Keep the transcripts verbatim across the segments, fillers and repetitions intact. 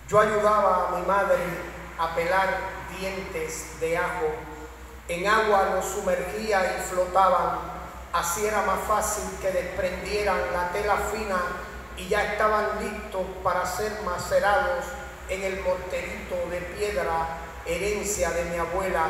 Yo ayudaba a mi madre a pelar dientes de ajo. En agua los sumergía y flotaban. Así era más fácil que desprendieran la tela fina y ya estaban listos para ser macerados en el morterito de piedra, herencia de mi abuela,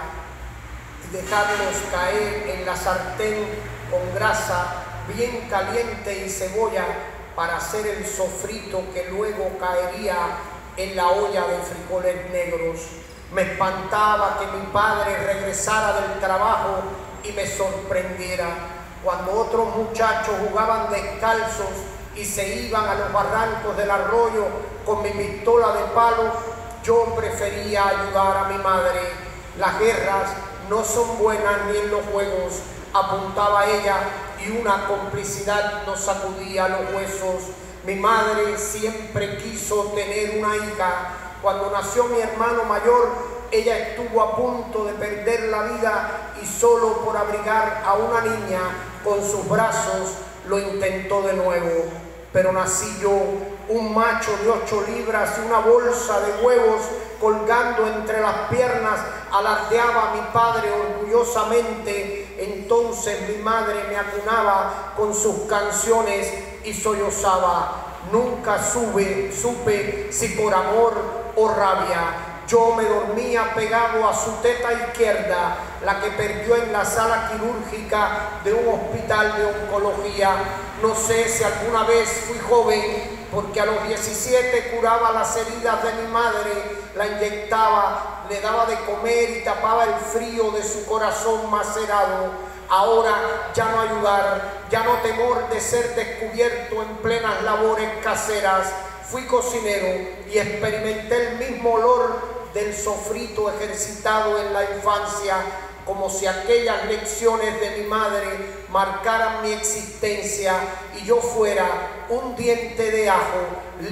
y dejarlos caer en la sartén con grasa bien caliente y cebolla para hacer el sofrito que luego caería en la olla de frijoles negros. Me espantaba que mi padre regresara del trabajo y me sorprendiera. Cuando otros muchachos jugaban descalzos y se iban a los barrancos del arroyo con mi pistola de palo, yo prefería ayudar a mi madre. Las guerras no son buenas ni en los juegos, apuntaba ella, y una complicidad nos sacudía los huesos. Mi madre siempre quiso tener una hija. Cuando nació mi hermano mayor, ella estuvo a punto de perder la vida y solo por abrigar a una niña con sus brazos lo intentó de nuevo. Pero nací yo, un macho de ocho libras y una bolsa de huevos colgando entre las piernas, alardeaba mi padre orgullosamente. Entonces mi madre me acunaba con sus canciones y sollozaba. Nunca sube, supe si por amor o rabia. Yo me dormía pegado a su teta izquierda, la que perdió en la sala quirúrgica de un hospital de oncología. No sé si alguna vez fui joven, porque a los diecisiete curaba las heridas de mi madre, la inyectaba, le daba de comer y tapaba el frío de su corazón macerado. Ahora ya no ayudar, ya no temor de ser descubierto en plenas labores caseras. Fui cocinero y experimenté el mismo olor del sofrito ejercitado en la infancia, como si aquellas lecciones de mi madre marcaran mi existencia y yo fuera un diente de ajo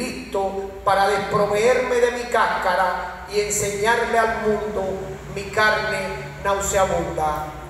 listo para desproveerme de mi cáscara y enseñarle al mundo mi carne nauseabunda.